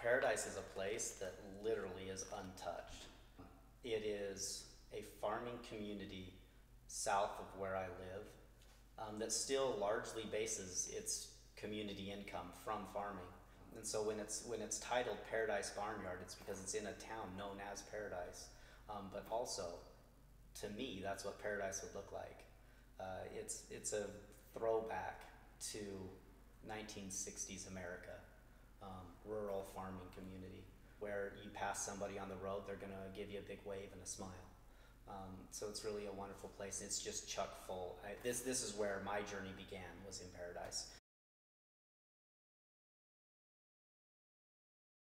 Paradise is a place that literally is untouched. It is a farming community south of where I live that still largely bases its community income from farming. And so when it's titled Paradise Barnyard, it's because it's in a town known as Paradise. But also, to me, that's what Paradise would look like. It's a throwback to 1960s America, rural farming community, where you pass somebody on the road, they're gonna give you a big wave and a smile. So it's really a wonderful place. It's just chock full. This is where my journey began, was in Paradise.